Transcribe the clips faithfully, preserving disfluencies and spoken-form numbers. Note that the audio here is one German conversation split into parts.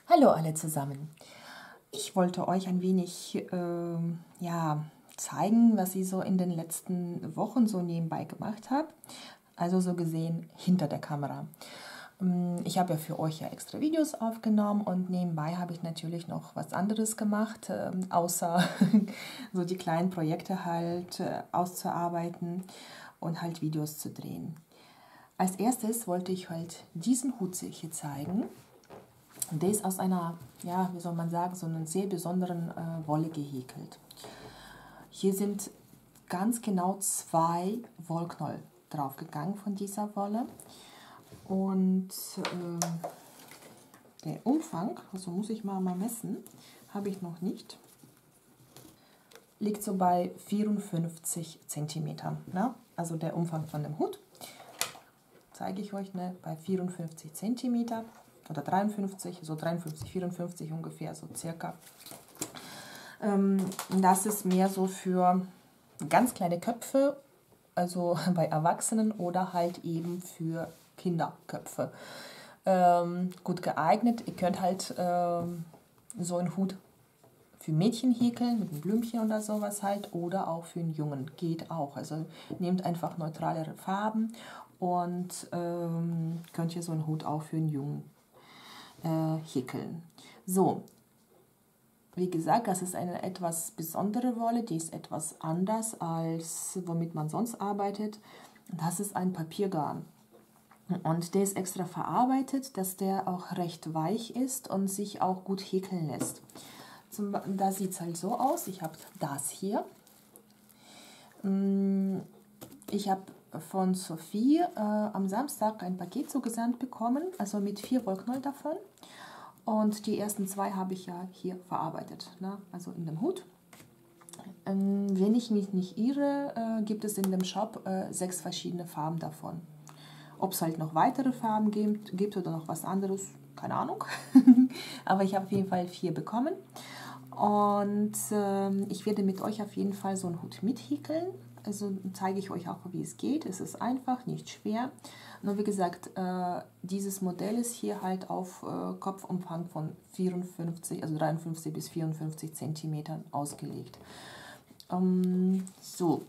Hallo alle zusammen. Ich wollte euch ein wenig äh, ja, zeigen, was ich so in den letzten Wochen so nebenbei gemacht habe. Also so gesehen hinter der Kamera. Ich habe ja für euch ja extra Videos aufgenommen und nebenbei habe ich natürlich noch was anderes gemacht, äh, außer so die kleinen Projekte halt äh, auszuarbeiten und halt Videos zu drehen. Als erstes wollte ich halt diesen Hut hier zeigen. Der ist aus einer, ja, wie soll man sagen, so einer sehr besonderen äh, Wolle gehäkelt. Hier sind ganz genau zwei Wollknäuel draufgegangen von dieser Wolle. Und äh, der Umfang, also muss ich mal, mal messen, habe ich noch nicht, liegt so bei vierundfünfzig Zentimetern. Ne? Also der Umfang von dem Hut, zeige ich euch, ne, bei vierundfünfzig Zentimeter. Oder dreiundfünfzig, so dreiundfünfzig, vierundfünfzig ungefähr, so circa. Ähm, das ist mehr so für ganz kleine Köpfe, also bei Erwachsenen oder halt eben für Kinderköpfe. Ähm, gut geeignet. Ihr könnt halt ähm, so einen Hut für Mädchen häkeln, mit einem Blümchen oder sowas halt, oder auch für einen Jungen, geht auch. Also nehmt einfach neutralere Farben und ähm, könnt ihr so einen Hut auch für einen Jungen Äh, häkeln. So, wie gesagt, das ist eine etwas besondere Wolle, die ist etwas anders als womit man sonst arbeitet. Das ist ein Papiergarn und der ist extra verarbeitet, dass der auch recht weich ist und sich auch gut häkeln lässt. Zum, da sieht es halt so aus, ich habe das hier. Ich habe von Sophie äh, am Samstag ein Paket zugesandt bekommen, also mit vier Wollknäuel davon. Und die ersten zwei habe ich ja hier verarbeitet, ne? Also in dem Hut. Ähm, wenn ich mich nicht irre, äh, gibt es in dem Shop äh, sechs verschiedene Farben davon. Ob es halt noch weitere Farben gibt, gibt oder noch was anderes, keine Ahnung. Aber ich habe auf jeden Fall vier bekommen. Und äh, ich werde mit euch auf jeden Fall so einen Hut mithäkeln. Also zeige ich euch auch, wie es geht. Es ist einfach, nicht schwer. Nur wie gesagt, äh, dieses Modell ist hier halt auf äh, Kopfumfang von vierundfünfzig, also dreiundfünfzig bis vierundfünfzig Zentimetern ausgelegt. Ähm, so,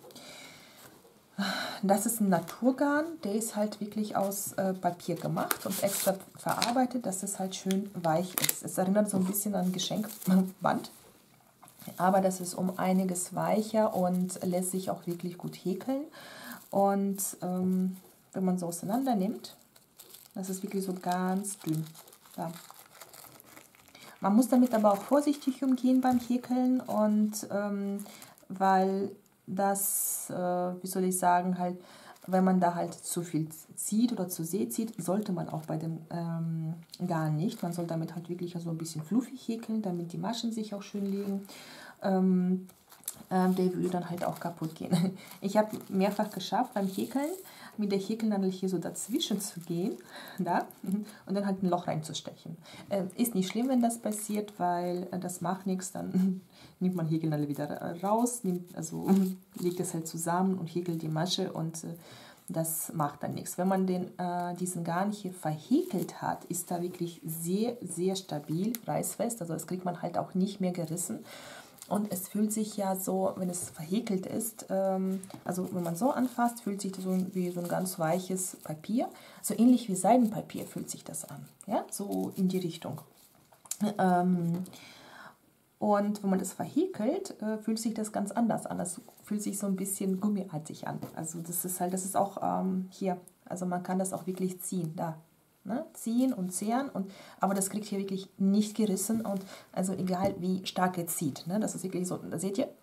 das ist ein Naturgarn, der ist halt wirklich aus äh, Papier gemacht und extra verarbeitet, dass es halt schön weich ist. Es erinnert so ein bisschen an Geschenkband. Aber das ist um einiges weicher und lässt sich auch wirklich gut häkeln. Und ähm, wenn man so auseinander nimmt, das ist wirklich so ganz dünn. Ja. Man muss damit aber auch vorsichtig umgehen beim Häkeln, und ähm, weil das, äh, wie soll ich sagen, halt, wenn man da halt zu viel zieht oder zu sehr zieht, sollte man auch bei dem ähm, Garn nicht. Man soll damit halt wirklich so ein bisschen fluffig häkeln, damit die Maschen sich auch schön legen. Ähm, ähm, der würde dann halt auch kaputt gehen. Ich habe mehrfach geschafft beim Häkeln, mit der Häkelnadel hier so dazwischen zu gehen, da, und dann halt ein Loch reinzustechen. Äh, ist nicht schlimm, wenn das passiert, weil äh, das macht nichts, dann nimmt man Häkelnadel wieder raus, nimmt, also legt es halt zusammen und häkelt die Masche, und äh, das macht dann nichts. Wenn man den, äh, diesen Garn hier verhäkelt hat, ist da wirklich sehr, sehr stabil, reißfest, also das kriegt man halt auch nicht mehr gerissen. Und es fühlt sich ja so, wenn es verhäkelt ist, ähm, also wenn man so anfasst, fühlt sich das so wie so ein ganz weiches Papier. So ähnlich wie Seidenpapier fühlt sich das an, ja, so in die Richtung. Ähm, und wenn man das verhäkelt, äh, fühlt sich das ganz anders an. Das fühlt sich so ein bisschen gummiartig an. Also das ist halt, das ist auch ähm, hier, also man kann das auch wirklich ziehen, da. Ne, ziehen und zehren, und, aber das kriegt hier wirklich nicht gerissen, und also egal wie stark er zieht, ne, das ist wirklich so, da seht ihr,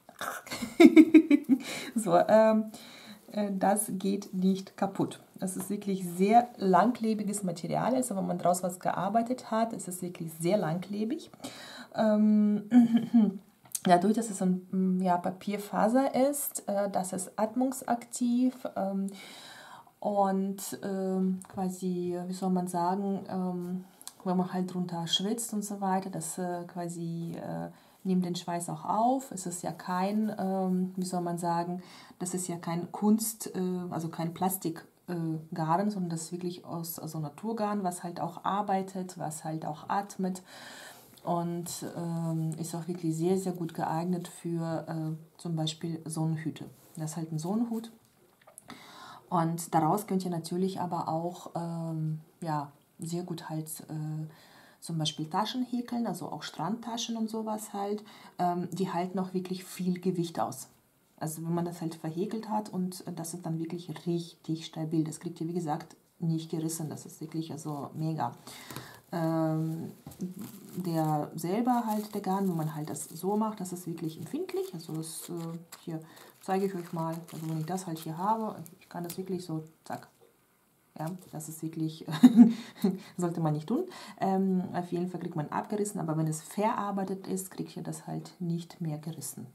so, ähm, äh, das geht nicht kaputt. Das ist wirklich sehr langlebiges Material, also wenn man daraus was gearbeitet hat, ist es wirklich sehr langlebig. Ähm, Dadurch, dass es ein ja, Papierfaser ist, äh, das ist atmungsaktiv, ähm, und ähm, quasi, wie soll man sagen, ähm, wenn man halt drunter schwitzt und so weiter, das äh, quasi äh, nimmt den Schweiß auch auf. Es ist ja kein, ähm, wie soll man sagen, das ist ja kein Kunst, äh, also kein Plastik äh, Garn, sondern das ist wirklich aus also Naturgarn, was halt auch arbeitet, was halt auch atmet und ähm, ist auch wirklich sehr, sehr gut geeignet für äh, zum Beispiel Sonnenhüte. Das ist halt ein Sonnenhut. Und daraus könnt ihr natürlich aber auch ähm, ja, sehr gut halt äh, zum Beispiel Taschen häkeln, also auch Strandtaschen und sowas halt. Ähm, die halten auch wirklich viel Gewicht aus. Also wenn man das halt verhäkelt hat und das ist dann wirklich richtig stabil. Das kriegt ihr, wie gesagt, nicht gerissen. Das ist wirklich also mega. Ähm, der selber halt, der Garn, wenn man halt das so macht, das ist wirklich empfindlich. Also das, äh, hier zeige ich euch mal, also wenn ich das halt hier habe, ich kann das wirklich so, zack. Ja, das ist wirklich, sollte man nicht tun. Ähm, auf jeden Fall kriegt man abgerissen, aber wenn es verarbeitet ist, kriegt ihr das halt nicht mehr gerissen.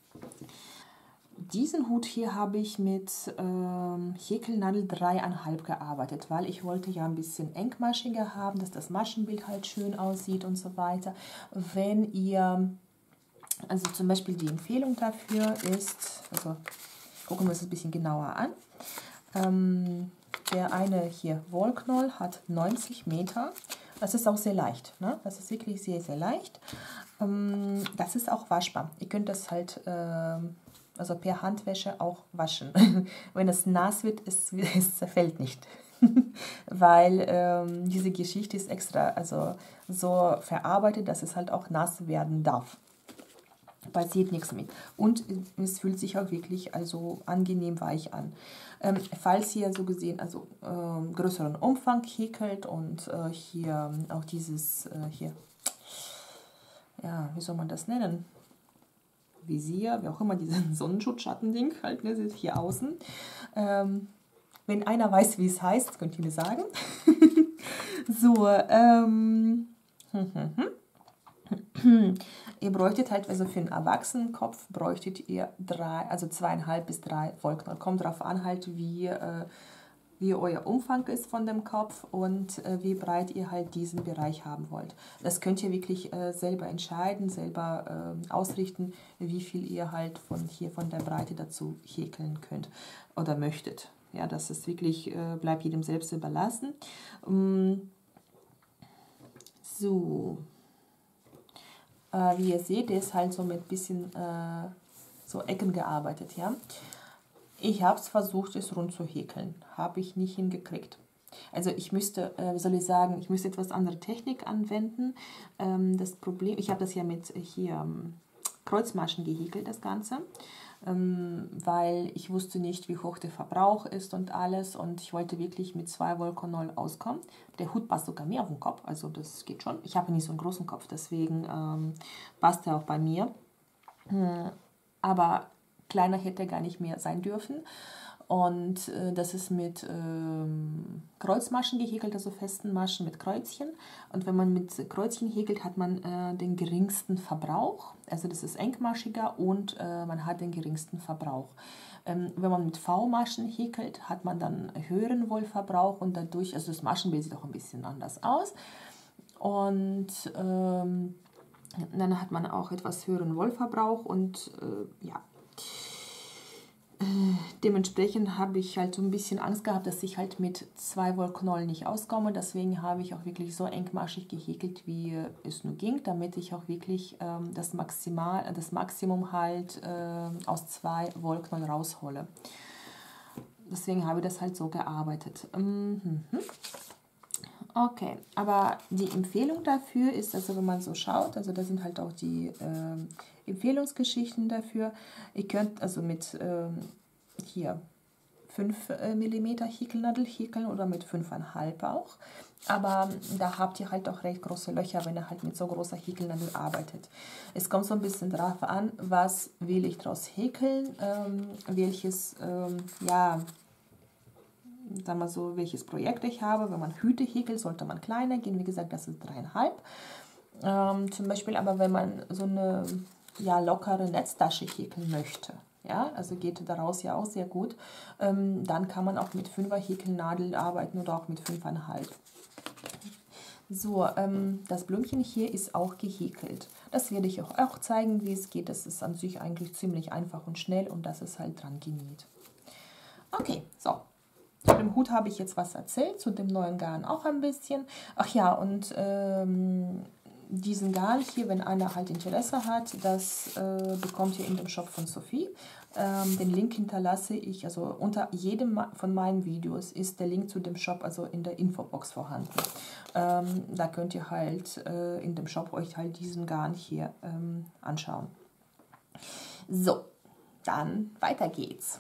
Diesen Hut hier habe ich mit ähm, Häkelnadel drei Komma fünf gearbeitet, weil ich wollte ja ein bisschen engmaschiger haben, dass das Maschenbild halt schön aussieht und so weiter. Wenn ihr, also zum Beispiel die Empfehlung dafür ist, also gucken wir uns das ein bisschen genauer an. Ähm, der eine hier, Wollknoll, hat neunzig Meter. Das ist auch sehr leicht, ne? Das ist wirklich sehr, sehr leicht. Ähm, das ist auch waschbar. Ihr könnt das halt ähm, also per Handwäsche auch waschen. Wenn es nass wird, es, es zerfällt nicht. Weil ähm, diese Geschichte ist extra also so verarbeitet, dass es halt auch nass werden darf. Passiert nichts mit. Und es fühlt sich auch wirklich also angenehm weich an. Ähm, falls ihr so gesehen also ähm, größeren Umfang häkelt und äh, hier auch dieses äh, hier, ja, wie soll man das nennen? Visier, wie auch immer, diesen Sonnenschutzschattending halt, ne, hier außen. Ähm, wenn einer weiß, wie es heißt, könnt ihr mir sagen. So, ähm, hm, hm, hm. Ihr bräuchtet halt, also für einen Erwachsenenkopf bräuchtet ihr drei, also zweieinhalb bis drei Wollknoll. Kommt darauf an halt, wie, äh, wie euer Umfang ist von dem Kopf und äh, wie breit ihr halt diesen Bereich haben wollt. Das könnt ihr wirklich äh, selber entscheiden, selber äh, ausrichten, wie viel ihr halt von hier von der Breite dazu häkeln könnt oder möchtet. Ja, das ist wirklich, äh, bleibt jedem selbst überlassen. Um, so. Äh, wie ihr seht, ist halt so mit ein bisschen äh, so Ecken gearbeitet, ja. Ich habe es versucht, es rund zu häkeln. Habe ich nicht hingekriegt. Also ich müsste, äh, wie soll ich sagen, ich müsste etwas andere Technik anwenden. Ähm, das Problem, ich habe das ja mit hier ähm, Kreuzmaschen gehäkelt, das Ganze. Ähm, weil ich wusste nicht, wie hoch der Verbrauch ist und alles. Und ich wollte wirklich mit zwei Wollknoll auskommen. Der Hut passt sogar mehr auf den Kopf, also das geht schon. Ich habe nicht so einen großen Kopf, deswegen ähm, passt er auch bei mir. Hm, aber kleiner hätte er gar nicht mehr sein dürfen. Und äh, das ist mit ähm, Kreuzmaschen gehäkelt, also festen Maschen mit Kreuzchen. Und wenn man mit Kreuzchen häkelt, hat man äh, den geringsten Verbrauch. Also das ist engmaschiger und äh, man hat den geringsten Verbrauch. Ähm, wenn man mit V-Maschen häkelt, hat man dann höheren Wollverbrauch und dadurch, also das Maschenbild sieht auch ein bisschen anders aus. Und ähm, dann hat man auch etwas höheren Wollverbrauch und äh, ja. Dementsprechend habe ich halt so ein bisschen Angst gehabt, dass ich halt mit zwei Wollknollen nicht auskomme. Deswegen habe ich auch wirklich so engmaschig gehäkelt, wie es nur ging, damit ich auch wirklich ähm, das, Maximal, das Maximum halt äh, aus zwei Wollknollen raushole. Deswegen habe ich das halt so gearbeitet. Mhm. Okay, aber die Empfehlung dafür ist, also wenn man so schaut, also da sind halt auch die ähm, Empfehlungsgeschichten dafür. Ihr könnt also mit ähm, hier fünf Millimeter Häkelnadel häkeln oder mit fünf Komma fünf auch. Aber da habt ihr halt auch recht große Löcher, wenn ihr halt mit so großer Häkelnadel arbeitet. Es kommt so ein bisschen darauf an, was will ich daraus häkeln, ähm, welches, ähm, ja, sagen wir so, welches Projekt ich habe. Wenn man Hüte häkelt, sollte man kleiner gehen. Wie gesagt, das ist dreieinhalb. Ähm, zum Beispiel aber, wenn man so eine ja, lockere Netztasche häkeln möchte, ja, also geht daraus ja auch sehr gut, ähm, dann kann man auch mit fünfer Häkelnadel arbeiten oder auch mit fünf Komma fünf. So, ähm, das Blümchen hier ist auch gehäkelt. Das werde ich euch auch zeigen, wie es geht. Das ist an sich eigentlich ziemlich einfach und schnell und das ist halt dran genäht. Okay, so. zu dem Hut habe ich jetzt was erzählt, zu dem neuen Garn auch ein bisschen. Ach ja, und ähm, diesen Garn hier, wenn einer halt Interesse hat, das äh, bekommt ihr in dem Shop von Sophie. Ähm, den Link hinterlasse ich, also unter jedem von meinen Videos ist der Link zu dem Shop, also in der Infobox vorhanden. Ähm, da könnt ihr halt äh, in dem Shop euch halt diesen Garn hier ähm, anschauen. So, dann weiter geht's.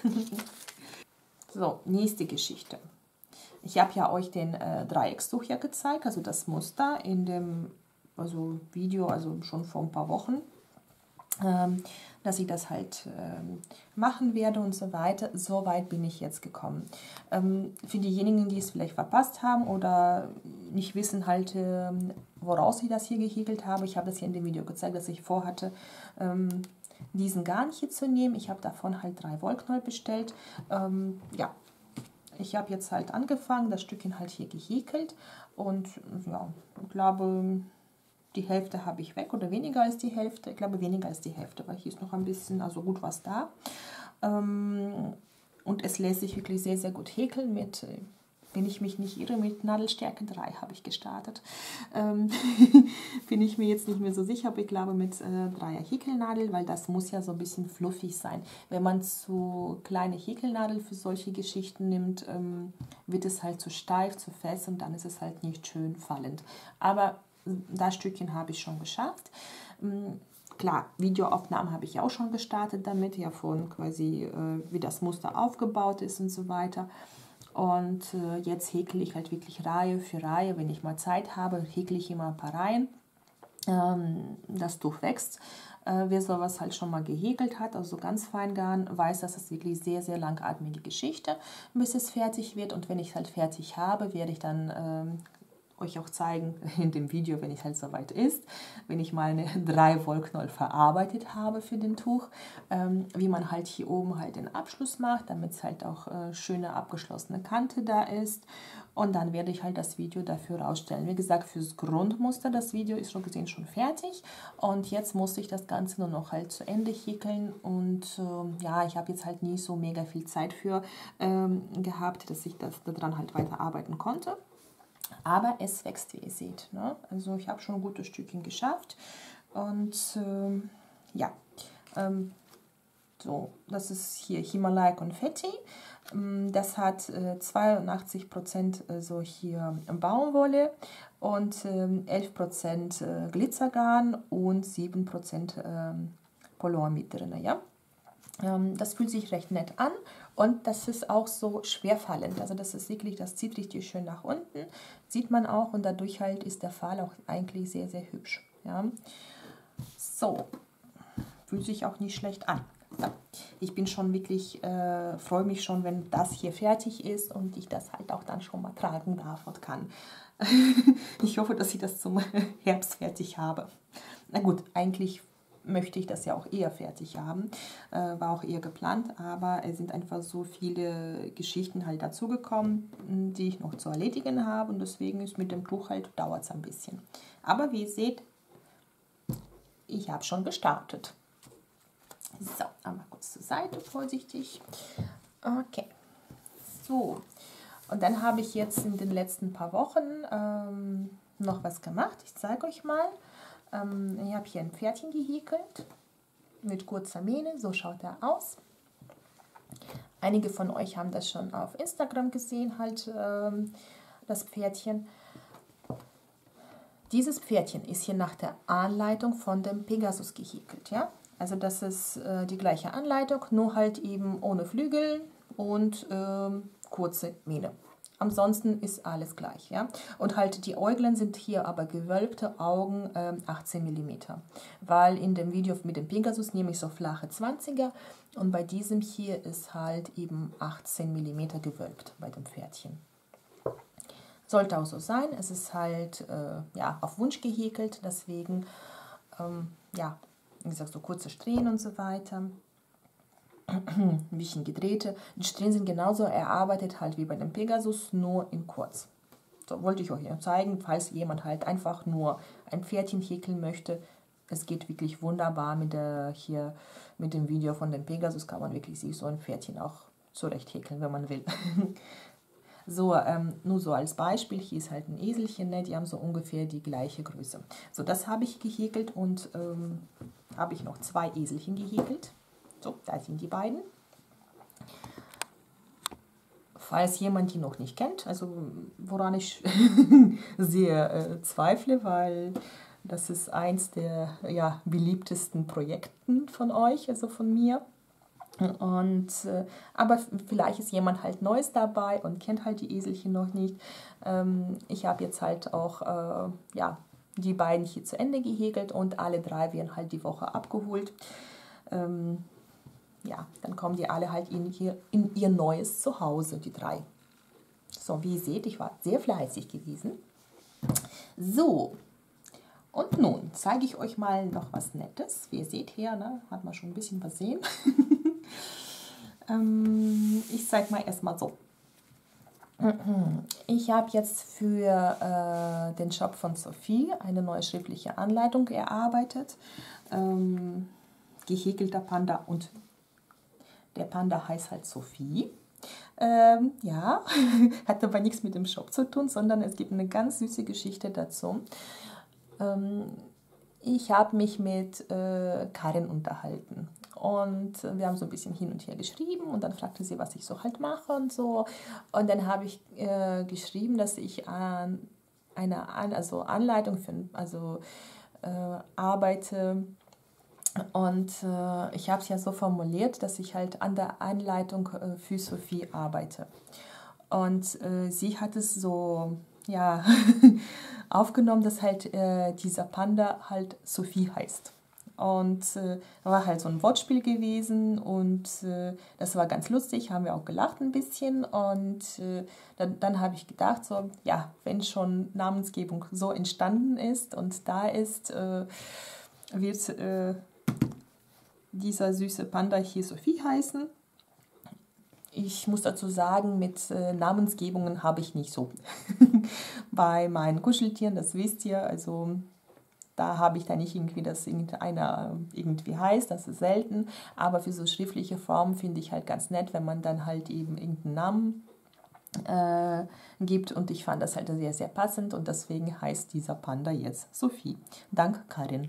So, nächste Geschichte. Ich habe ja euch den äh, Dreieckstuch ja gezeigt, also das Muster in dem also Video, also schon vor ein paar Wochen, ähm, dass ich das halt ähm, machen werde und so weiter. So weit bin ich jetzt gekommen. Ähm, für diejenigen, die es vielleicht verpasst haben oder nicht wissen halt, ähm, woraus ich das hier gehäkelt habe, ich habe das hier in dem Video gezeigt, dass ich vorhatte, ähm, diesen Garn hier zu nehmen. Ich habe davon halt drei Wollknäuel bestellt. Ähm, ja, ich habe jetzt halt angefangen, das Stückchen halt hier gehäkelt und ja, ich glaube, die Hälfte habe ich weg oder weniger als die Hälfte. Ich glaube, weniger als die Hälfte, weil hier ist noch ein bisschen, also gut was da. Ähm, und es lässt sich wirklich sehr, sehr gut häkeln mit, wenn ich mich nicht irre, mit Nadelstärke drei habe ich gestartet. Ähm, bin ich mir jetzt nicht mehr so sicher, aber ich glaube mit äh, dreier Häkelnadel, weil das muss ja so ein bisschen fluffig sein. Wenn man zu kleine Häkelnadel für solche Geschichten nimmt, ähm, wird es halt zu steif, zu fest und dann ist es halt nicht schön fallend. Aber das Stückchen habe ich schon geschafft. Klar, Videoaufnahmen habe ich auch schon gestartet damit, ja von quasi, äh, wie das Muster aufgebaut ist und so weiter. Und äh, jetzt häkle ich halt wirklich Reihe für Reihe. Wenn ich mal Zeit habe, häkle ich immer ein paar Reihen. Ähm, das Tuch wächst. Äh, wer sowas halt schon mal gehäkelt hat, also ganz Feingarn, weiß, dass es wirklich sehr, sehr langatmige Geschichte, bis es fertig wird. Und wenn ich es halt fertig habe, werde ich dann ähm, euch auch zeigen in dem Video, wenn es halt soweit ist, wenn ich meine drei Wollknäuel verarbeitet habe für den Tuch, ähm, wie man halt hier oben halt den Abschluss macht, damit es halt auch äh, schöne abgeschlossene Kante da ist. Und dann werde ich halt das Video dafür rausstellen. Wie gesagt, fürs Grundmuster, das Video ist schon gesehen schon fertig. Und jetzt musste ich das Ganze nur noch halt zu Ende häkeln. Und äh, ja, ich habe jetzt halt nie so mega viel Zeit für ähm, gehabt, dass ich das daran halt weiterarbeiten konnte. Aber es wächst, wie ihr seht. Ne? Also ich habe schon ein gutes Stückchen geschafft. Und ähm, ja, ähm, so, das ist hier Himalaya Konfetti. Das hat äh, zweiundachtzig Prozent äh, so hier Baumwolle und ähm, elf Prozent äh, Glitzergarn und sieben Prozent ähm, Polymer mit drin. Ja? Ähm, das fühlt sich recht nett an. Und das ist auch so schwerfallend. Also das ist wirklich, das zieht richtig schön nach unten. Sieht man auch und dadurch halt ist der Fall auch eigentlich sehr, sehr hübsch. Ja. So, fühlt sich auch nicht schlecht an. Ja. Ich bin schon wirklich, äh, freue mich schon, wenn das hier fertig ist und ich das halt auch dann schon mal tragen darf und kann. Ich hoffe, dass ich das zum Herbst fertig habe. Na gut, eigentlich möchte ich das ja auch eher fertig haben, äh, war auch eher geplant, aber es sind einfach so viele Geschichten halt dazugekommen, die ich noch zu erledigen habe und deswegen ist mit dem Tuch halt, dauert es ein bisschen. Aber wie ihr seht, ich habe schon gestartet. So, einmal kurz zur Seite, vorsichtig. Okay, so. Und dann habe ich jetzt in den letzten paar Wochen ähm, noch was gemacht. Ich zeige euch mal. Ähm, ich habe hier ein Pferdchen gehäkelt mit kurzer Mähne, so schaut er aus. Einige von euch haben das schon auf Instagram gesehen, halt ähm, das Pferdchen. Dieses Pferdchen ist hier nach der Anleitung von dem Pegasus gehäkelt, ja. Also das ist äh, die gleiche Anleitung, nur halt eben ohne Flügel und ähm, kurze Mähne. Ansonsten ist alles gleich, ja. Und halt die Äuglein sind hier aber gewölbte Augen äh, achtzehn Millimeter. Weil in dem Video mit dem Pegasus nehme ich so flache zwanziger und bei diesem hier ist halt eben achtzehn Millimeter gewölbt bei dem Pferdchen. Sollte auch so sein. Es ist halt äh, ja, auf Wunsch gehäkelt, deswegen ähm, ja, wie gesagt, so kurze Strähnen und so weiter. Ein bisschen gedrehte. Die Strähnen sind genauso erarbeitet halt wie bei dem Pegasus, nur in kurz. So, wollte ich euch zeigen, falls jemand halt einfach nur ein Pferdchen häkeln möchte. Es geht wirklich wunderbar mit der hier mit dem Video von dem Pegasus, kann man wirklich sich so ein Pferdchen auch zurecht häkeln, wenn man will. So, ähm, nur so als Beispiel, hier ist halt ein Eselchen, ne? Die haben so ungefähr die gleiche Größe. So, das habe ich gehäkelt und ähm, habe ich noch zwei Eselchen gehäkelt. So, da sind die beiden. Falls jemand die noch nicht kennt, also woran ich sehr äh, zweifle, weil das ist eins der ja, beliebtesten Projekten von euch, also von mir. Und, äh, aber vielleicht ist jemand halt Neues dabei und kennt halt die Eselchen noch nicht. Ähm, ich habe jetzt halt auch äh, ja, die beiden hier zu Ende gehäkelt und alle drei werden halt die Woche abgeholt. Ähm, ja, dann kommen die alle halt in ihr, in ihr neues Zuhause, die drei. So, wie ihr seht, ich war sehr fleißig gewesen. So, und nun zeige ich euch mal noch was Nettes. Wie ihr seht hier, ne, hat man schon ein bisschen was sehen. ähm, ich zeige mal erstmal so. Ich habe jetzt für äh, den Shop von Sophie eine neue schriftliche Anleitung erarbeitet. Ähm, gehäkelter Panda und der Panda heißt halt Sophie. Ähm, ja, hat aber nichts mit dem Shop zu tun, sondern es gibt eine ganz süße Geschichte dazu. Ähm, ich habe mich mit äh, Karin unterhalten und wir haben so ein bisschen hin und her geschrieben und dann fragte sie, was ich so halt mache und so. Und dann habe ich äh, geschrieben, dass ich an einer an, also Anleitung für also äh, arbeite. Und äh, ich habe es ja so formuliert, dass ich halt an der Anleitung äh, für Sophie arbeite. Und äh, sie hat es so ja, aufgenommen, dass halt äh, dieser Panda halt Sophie heißt. Und äh, war halt so ein Wortspiel gewesen und äh, das war ganz lustig, haben wir auch gelacht ein bisschen. Und äh, dann, dann habe ich gedacht, so, ja, wenn schon Namensgebung so entstanden ist und da ist, äh, wird äh, dieser süße Panda hier Sophie heißen. Ich muss dazu sagen, mit äh, Namensgebungen habe ich nicht so. Bei meinen Kuscheltieren, das wisst ihr, also da habe ich da nicht irgendwie, dass irgendeiner irgendwie heißt, das ist selten. Aber für so schriftliche Formen finde ich halt ganz nett, wenn man dann halt eben irgendeinen Namen äh, gibt. Und ich fand das halt sehr, sehr passend und deswegen heißt dieser Panda jetzt Sophie. Dank Karin.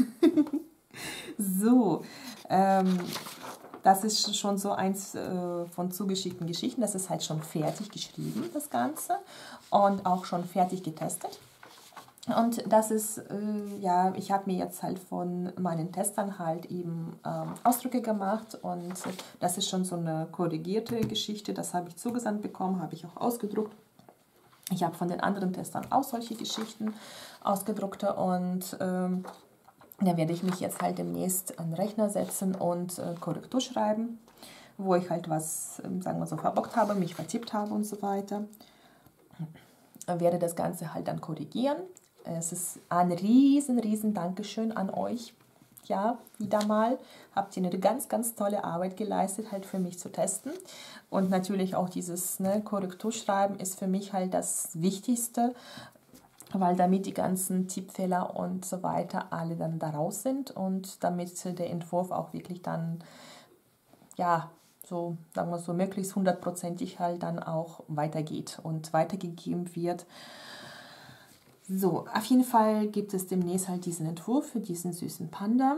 So, ähm, das ist schon so eins äh, von zugeschickten Geschichten. Das ist halt schon fertig geschrieben, das Ganze. Und auch schon fertig getestet. Und das ist, äh, ja, ich habe mir jetzt halt von meinen Testern halt eben ähm, Ausdrücke gemacht. Und das ist schon so eine korrigierte Geschichte. Das habe ich zugesandt bekommen, habe ich auch ausgedruckt. Ich habe von den anderen Testern auch solche Geschichten ausgedruckte und ähm, da werde ich mich jetzt halt demnächst an den Rechner setzen und äh, Korrektur schreiben, wo ich halt was, äh, sagen wir so, verbockt habe, mich vertippt habe und so weiter. Ich werde das Ganze halt dann korrigieren. Es ist ein riesen, riesen Dankeschön an euch. Ja, wieder mal. Habt ihr eine ganz, ganz tolle Arbeit geleistet, halt für mich zu testen. Und natürlich auch dieses ne, Korrekturschreiben ist für mich halt das Wichtigste, weil damit die ganzen Tippfehler und so weiter alle dann da raus sind und damit der Entwurf auch wirklich dann, ja, so, sagen wir so, möglichst hundertprozentig halt dann auch weitergeht und weitergegeben wird. So, auf jeden Fall gibt es demnächst halt diesen Entwurf für diesen süßen Panda.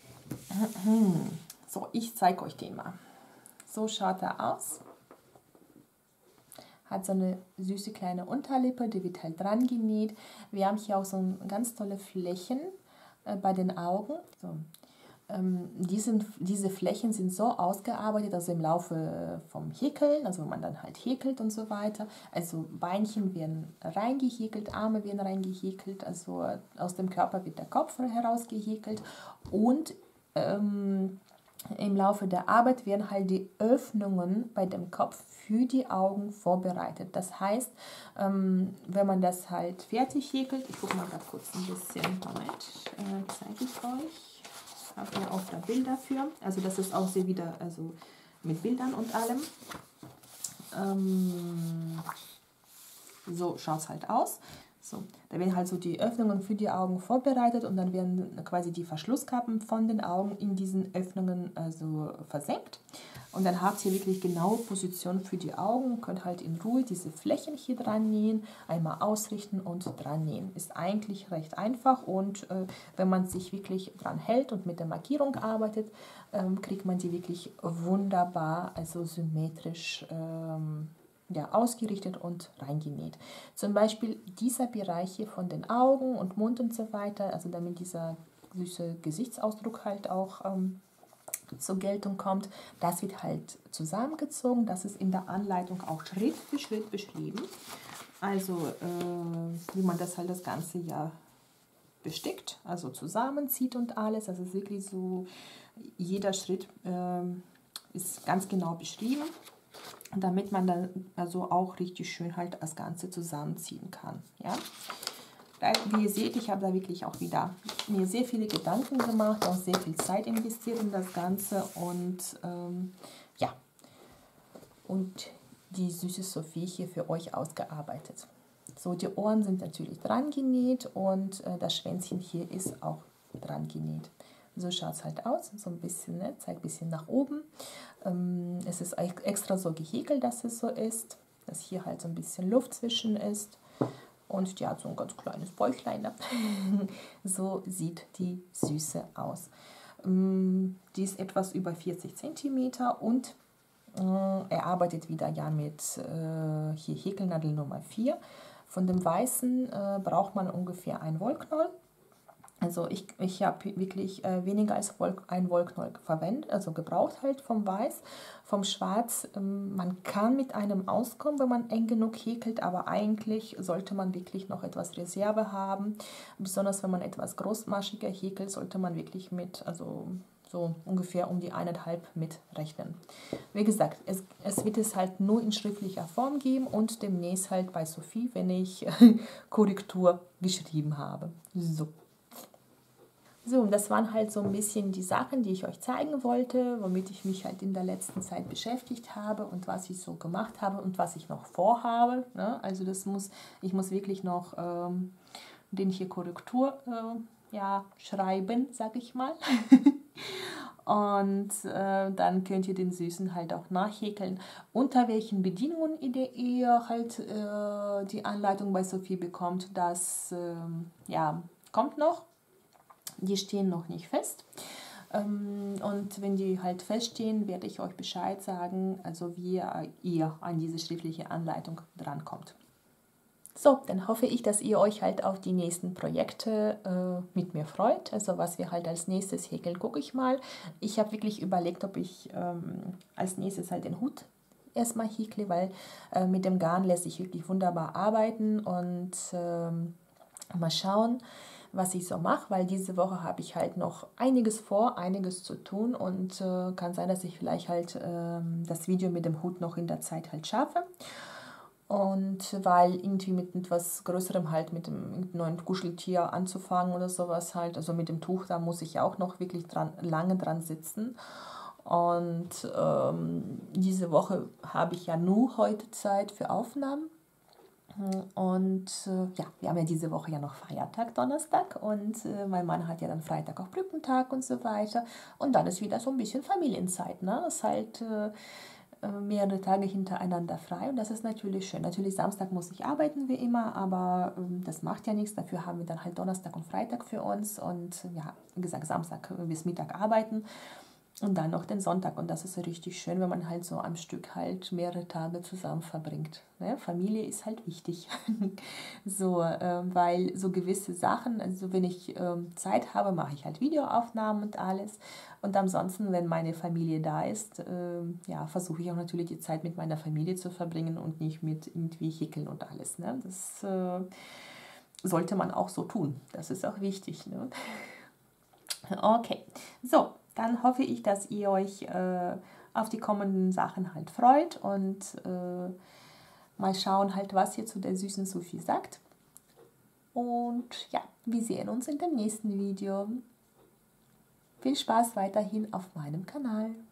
So, ich zeige euch den mal. So schaut er aus. Hat so eine süße kleine Unterlippe, die wird halt dran genäht. Wir haben hier auch so ganz tolle Flächen äh, bei den Augen. So. Ähm, diese, diese Flächen sind so ausgearbeitet, also im Laufe vom Häkeln, also wenn man dann halt häkelt und so weiter. Also Beinchen werden reingehäkelt, Arme werden reingehäkelt, also aus dem Körper wird der Kopf herausgehäkelt und ähm, im Laufe der Arbeit werden halt die Öffnungen bei dem Kopf für die Augen vorbereitet. Das heißt, ähm, wenn man das halt fertig häkelt, ich gucke mal gerade kurz ein bisschen, Moment, äh, zeige ich euch. Ich habe ja auch da Bilder für. Also das ist auch sehr wieder, also mit Bildern und allem. Ähm, so schaut es halt aus. So, da werden halt so die Öffnungen für die Augen vorbereitet und dann werden quasi die Verschlusskappen von den Augen in diesen Öffnungen also versenkt. Und dann habt ihr wirklich genaue Position für die Augen, könnt halt in Ruhe diese Flächen hier dran nähen, einmal ausrichten und dran nähen. Ist eigentlich recht einfach und äh, wenn man sich wirklich dran hält und mit der Markierung arbeitet, ähm, kriegt man die wirklich wunderbar, also symmetrisch ähm, ja, ausgerichtet und reingenäht. Zum Beispiel dieser Bereich hier von den Augen und Mund und so weiter, also damit dieser süße Gesichtsausdruck halt auch ähm, zur Geltung kommt, das wird halt zusammengezogen. Das ist in der Anleitung auch Schritt für Schritt beschrieben. Also äh, wie man das halt das ganze Jahr bestickt, also zusammenzieht und alles. Also wirklich so, jeder Schritt äh, ist ganz genau beschrieben, damit man dann also auch richtig schön halt das Ganze zusammenziehen kann. Ja? Wie ihr seht, ich habe da wirklich auch wieder mir sehr viele Gedanken gemacht, auch sehr viel Zeit investiert in das Ganze und ähm, ja, und die süße Sophie hier für euch ausgearbeitet. So, die Ohren sind natürlich dran genäht und äh, das Schwänzchen hier ist auch dran genäht. So schaut es halt aus, so ein bisschen, ne? Zeigt ein bisschen nach oben. Ähm, es ist extra so gehäkelt, dass es so ist, dass hier halt so ein bisschen Luft zwischen ist. Und die hat so ein ganz kleines Bäuchlein. So sieht die Süße aus. Ähm, die ist etwas über vierzig Zentimeter und äh, er arbeitet wieder ja mit äh, hier Häkelnadel Nummer vier. Von dem Weißen äh, braucht man ungefähr ein Wollknoll. Also ich, ich habe wirklich äh, weniger als Woll, ein Wollknoll verwendet, also gebraucht halt vom Weiß. Vom Schwarz, ähm, man kann mit einem auskommen, wenn man eng genug häkelt, aber eigentlich sollte man wirklich noch etwas Reserve haben. Besonders wenn man etwas großmaschiger häkelt, sollte man wirklich mit, also so ungefähr um die eineinhalb mitrechnen. Wie gesagt, es, es wird es halt nur in schriftlicher Form geben und demnächst halt bei Sophie, wenn ich Korrektur geschrieben habe. So. So, und das waren halt so ein bisschen die Sachen, die ich euch zeigen wollte, womit ich mich halt in der letzten Zeit beschäftigt habe und was ich so gemacht habe und was ich noch vorhabe. Ne? Also das muss, ich muss wirklich noch ähm, den hier Korrektur äh, ja, schreiben, sag ich mal. Und äh, dann könnt ihr den Süßen halt auch nachhäkeln. Unter welchen Bedienungen ihr halt äh, die Anleitung bei Sophie bekommt, das äh, ja, kommt noch. Die stehen noch nicht fest. Und wenn die halt feststehen, werde ich euch Bescheid sagen, also wie ihr an diese schriftliche Anleitung drankommt. So, dann hoffe ich, dass ihr euch halt auf die nächsten Projekte äh, mit mir freut. Also was wir halt als nächstes häkeln, gucke ich mal. Ich habe wirklich überlegt, ob ich ähm, als nächstes halt den Hut erstmal häkle, weil äh, mit dem Garn lässt sich wirklich wunderbar arbeiten und ähm, mal schauen, was ich so mache, weil diese Woche habe ich halt noch einiges vor, einiges zu tun und äh, kann sein, dass ich vielleicht halt äh, das Video mit dem Hut noch in der Zeit halt schaffe. Und weil irgendwie mit etwas Größerem halt mit dem neuen Kuscheltier anzufangen oder sowas halt, also mit dem Tuch, da muss ich auch noch wirklich dran, lange dran sitzen. Und ähm, diese Woche habe ich ja nur heute Zeit für Aufnahmen. Und äh, ja, wir haben ja diese Woche ja noch Feiertag, Donnerstag, und äh, mein Mann hat ja dann Freitag auch Brückentag und so weiter. Und dann ist wieder so ein bisschen Familienzeit, ne? Es ist halt äh, mehrere Tage hintereinander frei und das ist natürlich schön. Natürlich Samstag muss ich arbeiten wie immer, aber ähm, das macht ja nichts. Dafür haben wir dann halt Donnerstag und Freitag für uns und ja, wie gesagt, Samstag bis Mittag arbeiten. Und dann noch den Sonntag. Und das ist so richtig schön, wenn man halt so am Stück halt mehrere Tage zusammen verbringt. Ne? Familie ist halt wichtig. So, äh, weil so gewisse Sachen, also wenn ich äh, Zeit habe, mache ich halt Videoaufnahmen und alles. Und ansonsten, wenn meine Familie da ist, äh, ja, versuche ich auch natürlich die Zeit mit meiner Familie zu verbringen und nicht mit irgendwie Häkeln und alles. Ne? Das äh, sollte man auch so tun. Das ist auch wichtig. Ne? Okay, so. Dann hoffe ich, dass ihr euch äh, auf die kommenden Sachen halt freut und äh, mal schauen halt, was ihr zu der süßen Sophie sagt. Und ja, wir sehen uns in dem nächsten Video. Viel Spaß weiterhin auf meinem Kanal.